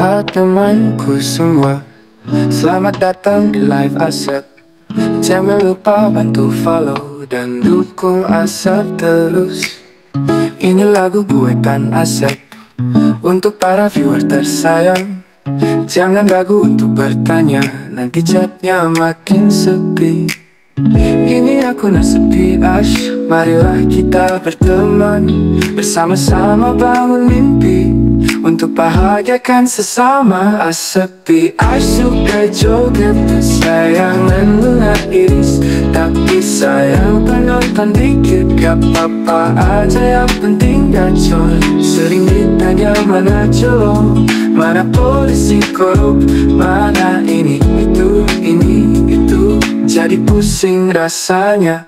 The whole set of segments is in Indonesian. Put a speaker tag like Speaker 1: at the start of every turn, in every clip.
Speaker 1: Hai temanku semua, selamat datang di live Asep. Jangan lupa bantu follow dan dukung Asep terus. Ini lagu buatan Asep untuk para viewer tersayang. Jangan ragu untuk bertanya, nanti chatnya makin sepi. Ini akun sepi Ash, marilah kita berteman, bersama-sama bangun mimpi untuk bahagiakan sesama. Asepi Ash suka joget, kesayangan lunar iris, tapi sayang penonton dikit. Gak apa-apa aja, yang penting gacor. Sering ditanya mana colo, mana polisi korup, mana ini itu, jadi pusing rasanya.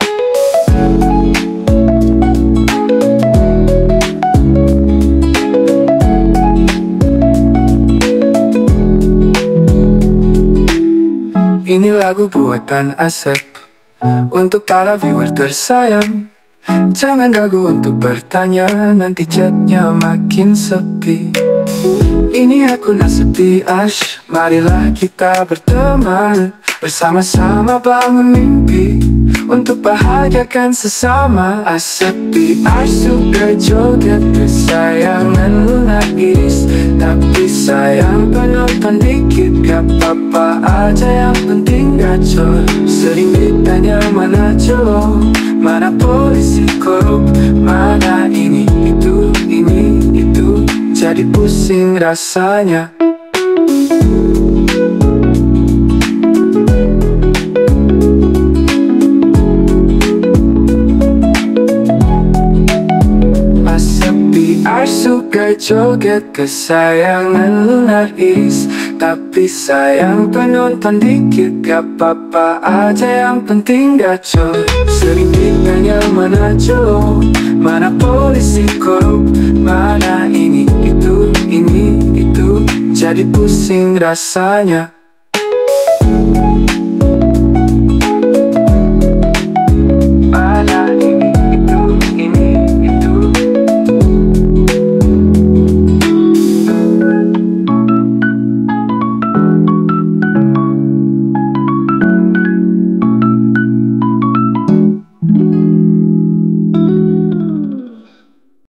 Speaker 1: Ini lagu buatan Asep untuk para viewer tersayang. Jangan ragu untuk bertanya, nanti chatnya makin sepi. Ini akun Asepi Ash, marilah kita berteman, bersama-sama bangun mimpi untuk bahagiakan sesama. Asepi Ash suka joget, kesayangan lunar iris, tapi sayang penonton dikit. Gak apa-apa aja, yang penting gacor. Sering ditanya mana colo, mana polisi korup, mana ini itu, jadi pusing rasanya. Asepi Ash suka joget, kesayangan lunar iris, tapi sayang penonton dikit. Gak apa-apa aja, yang penting gacor. Sering ditanya mana colo, mana polisi korup, mana ini itu, jadi pusing rasanya.